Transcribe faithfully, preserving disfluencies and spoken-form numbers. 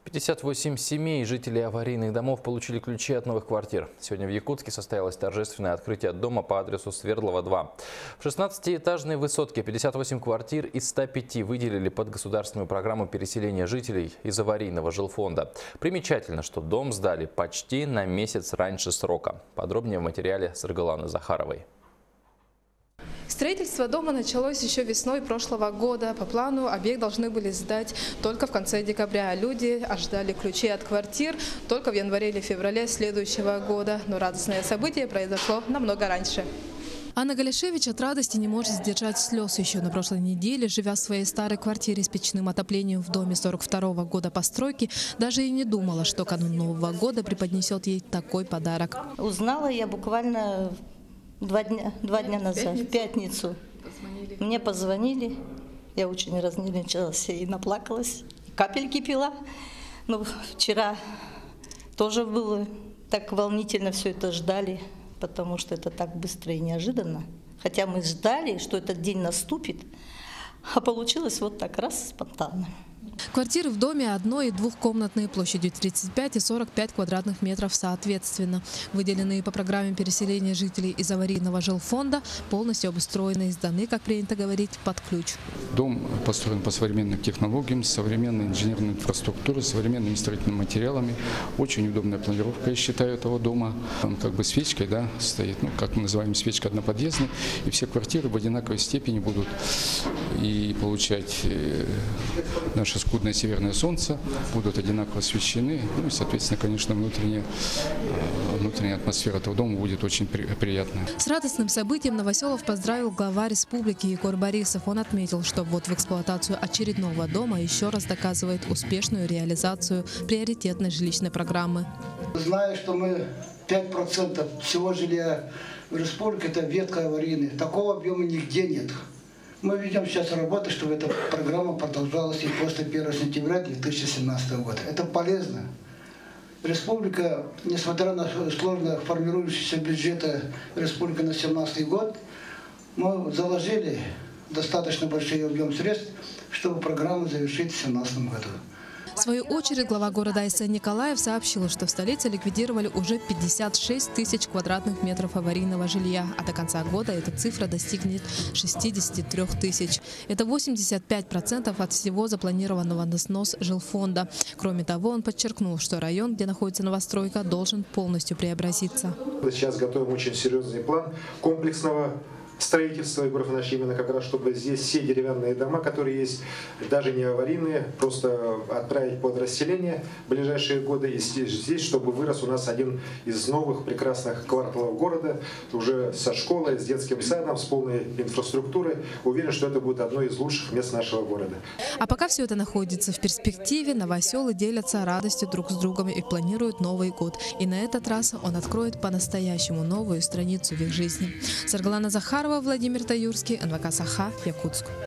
пятьдесят восемь семей жителей аварийных домов получили ключи от новых квартир. Сегодня в Якутске состоялось торжественное открытие дома по адресу Свердлова два. В шестнадцатиэтажной высотке пятьдесят восемь квартир из ста пяти выделили под государственную программу переселения жителей из аварийного жилфонда. Примечательно, что дом сдали почти на месяц раньше срока. Подробнее в материале Саргаланы Захаровой. Строительство дома началось еще весной прошлого года. По плану объект должны были сдать только в конце декабря. Люди ожидали ключи от квартир только в январе или феврале следующего года. Но радостное событие произошло намного раньше. Анна Галишевич от радости не может сдержать слез. Еще на прошлой неделе, живя в своей старой квартире с печным отоплением в доме сорок второго года постройки, даже и не думала, что канун Нового года преподнесет ей такой подарок. Узнала я буквально два дня, два дня назад, в пятницу. Позвонили. Мне позвонили, я очень разнервничалась и наплакалась, капельки пила. Но вчера тоже было так волнительно, все это ждали, потому что это так быстро и неожиданно. Хотя мы ждали, что этот день наступит, а получилось вот так раз спонтанно. Квартиры в доме одно- и двухкомнатные площадью тридцать пять и сорок пять квадратных метров соответственно. Выделенные по программе переселения жителей из аварийного жилфонда, полностью обустроены и сданы, как принято говорить, под ключ. Дом построен по современным технологиям, с современной инженерной инфраструктурой, современными строительными материалами. Очень удобная планировка, я считаю, этого дома. Он как бы свечкой, да, стоит, ну, как мы называем, свечка одноподъездная. И все квартиры в одинаковой степени будут и получать наше скудное северное солнце, будут одинаково освещены. Ну и, соответственно, конечно, внутренняя, внутренняя атмосфера этого дома будет очень при, приятная. С радостным событием Новоселов поздравил глава республики Егор Борисов. Он отметил, что ввод в эксплуатацию очередного дома еще раз доказывает успешную реализацию приоритетной жилищной программы. Знаю, что мы пять процентов всего жилья в республике – это ветка аварийная. Такого объема нигде нет. Мы ведем сейчас работу, чтобы эта программа продолжалась и после первого сентября две тысячи семнадцатого года. Это полезно. Республика, несмотря на сложно формирующийся бюджет республики на две тысячи семнадцатый год, мы заложили достаточно большой объем средств, чтобы программу завершить в две тысячи семнадцатом году. В свою очередь глава города Айсен Николаев сообщил, что в столице ликвидировали уже пятьдесят шесть тысяч квадратных метров аварийного жилья, а до конца года эта цифра достигнет шестидесяти трёх тысяч. Это восемьдесят пять процентов от всего запланированного на снос жилфонда. Кроме того, он подчеркнул, что район, где находится новостройка, должен полностью преобразиться. Сейчас готовим очень серьезный план комплексного строительство, и именно как раз, чтобы здесь все деревянные дома, которые есть, даже не аварийные, просто отправить под расселение в ближайшие годы. И здесь, чтобы вырос у нас один из новых прекрасных кварталов города, уже со школой, с детским садом, с полной инфраструктурой. Уверен, что это будет одно из лучших мест нашего города. А пока все это находится в перспективе, новоселы делятся радостью друг с другом и планируют Новый год. И на этот раз он откроет по-настоящему новую страницу в их жизни. Саргалана Захарова, Владимир Таюрский, эн вэ ка Саха, Якутск.